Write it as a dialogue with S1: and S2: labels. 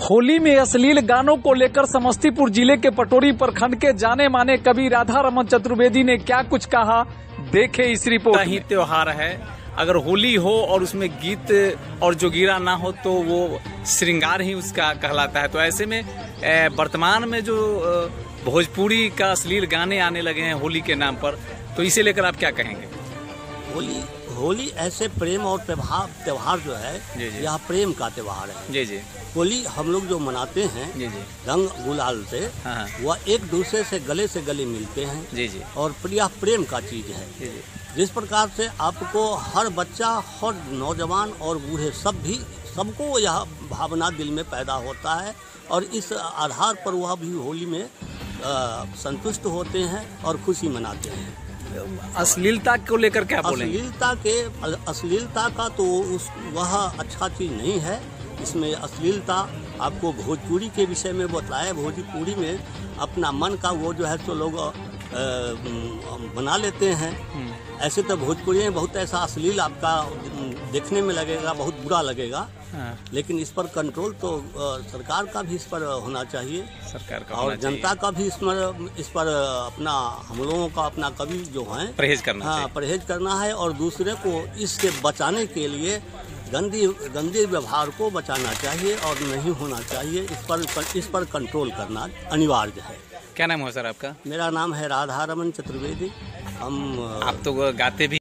S1: होली में अश्लील गानों को लेकर समस्तीपुर जिले के पटोरी प्रखंड के जाने माने कवि राधा रमन चतुर्वेदी ने क्या कुछ कहा, देखे इस रिपोर्ट में।
S2: त्योहार है, अगर होली हो और उसमें गीत और जोगीरा ना हो तो वो श्रृंगार ही उसका कहलाता है। तो ऐसे में वर्तमान में जो भोजपुरी का अश्लील गाने आने लगे हैं होली के नाम पर, तो इसे लेकर आप क्या कहेंगे?
S3: होली ऐसे प्रेम और त्योहार जो है, यह प्रेम का त्योहार है।
S2: जी जी।
S3: होली हम लोग जो मनाते हैं रंग गुलाल से, वह एक दूसरे से गले मिलते हैं।
S2: जी जी।
S3: और यह प्रेम का चीज है। जी जी। जिस प्रकार से आपको हर बच्चा, हर नौजवान और बूढ़े सबको यह भावना दिल में पैदा होता है और इस आधार पर वह भी होली में संतुष्ट होते हैं और खुशी मनाते हैं।
S2: अश्लीलता को लेकर क्या बोलेंगे?
S3: अश्लीलता का तो वह अच्छा चीज नहीं है। इसमें अश्लीलता आपको भोजपुरी के विषय में बताया। भोजपुरी में अपना मन का वो जो है तो लोग बना लेते हैं। ऐसे तो भोजपुरी में बहुत ऐसा अश्लील आपका देखने में लगेगा, बहुत बुरा लगेगा। लेकिन इस पर कंट्रोल तो सरकार का भी इस पर होना चाहिए,
S2: सरकार का
S3: और जनता का भी इस पर अपना, हम लोगों का अपना कवि जो है
S2: परहेज करना है और दूसरे को इससे बचाने के लिए गंदे व्यवहार को बचाना चाहिए और नहीं होना चाहिए। इस पर कंट्रोल करना अनिवार्य है। क्या नाम है सर आपका?
S3: मेरा नाम है राधा रमन चतुर्वेदी।
S2: आप तो गाते भी